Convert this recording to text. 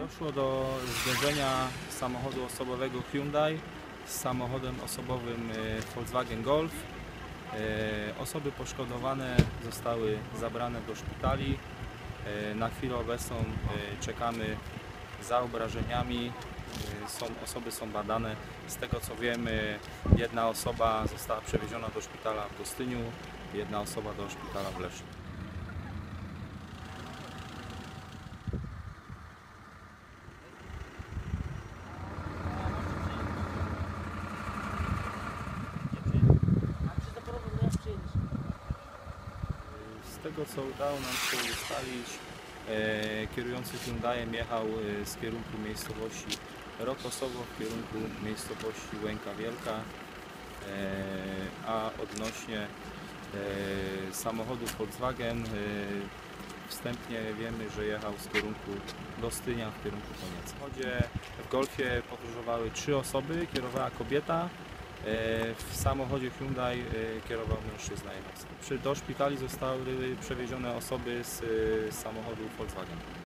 Doszło do zderzenia samochodu osobowego Hyundai z samochodem osobowym Volkswagen Golf. Osoby poszkodowane zostały zabrane do szpitali. Na chwilę obecną czekamy za obrażeniami. Osoby są badane. Z tego co wiemy, jedna osoba została przewieziona do szpitala w Gostyniu, jedna osoba do szpitala w Lesznie. Z tego co udało nam się ustalić, kierujący Hyundaiem jechał z kierunku miejscowości Rokosowo w kierunku miejscowości Łęka Wielka, a odnośnie samochodu Volkswagen wstępnie wiemy, że jechał z kierunku Gostynia w kierunku Konieca. W Golfie podróżowały 3 osoby, kierowała kobieta. W samochodzie Hyundai kierował mężczyzna i do szpitali zostały przewiezione osoby z samochodu Volkswagen.